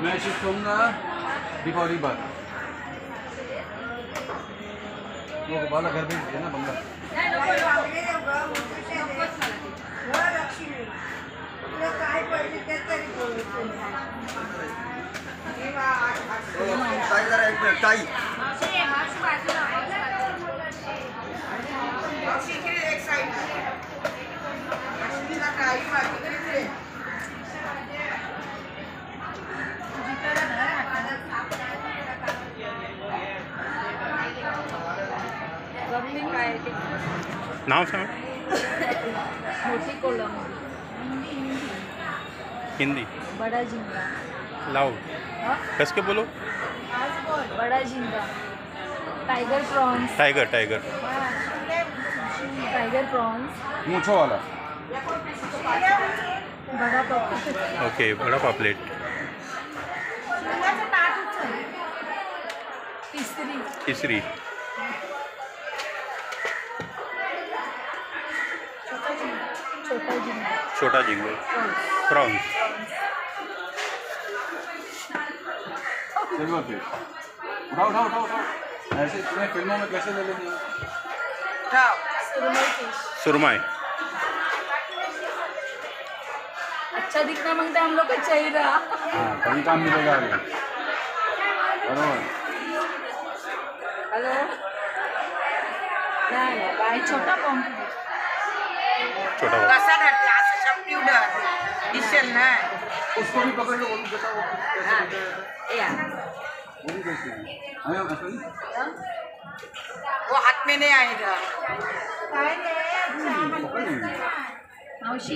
मैं शिफ्ट होऊंगा दीपावली बाद। वो वाला घर भेज दिया ना बंगला। ताई नाव सांग। मोठी कोलम, हिंदी बड़ा झिंगा, लाओ हाँ? कस के बोलो। बड़ा झिंगा, tiger prawns, tiger tiger tiger prawns, मूंछों वाला। बड़ा पॉपलेट, ओके बड़ा पापलेट। तिसरी, तिसरी छोटा झिंगा, छोटा झिंगा प्रॉन्स। Silver fish. उठाओ उठाओ उठाओ उठाओ। ऐसे इतने फिल्मों में कैसे ले लेंगे? सुरमई फिश। सुरमई अच्छा दिखना मांगता है हम लोग का चेहरा। हाँ कभी काम मिलेगा आगे। बरोबर। हेलो, नाही बाय छोटा पॉम्फ्रेट, छोटा कसा धरते असं शब्द उडर दिसेल ना। उसको भी पकड़ लो, वो भी बताओ वो कैसे हाँ, होता है। या वो भी कैसे है? आया असली? वो हाथ में नहीं आएगा। पकड़ लेंगे। मावशी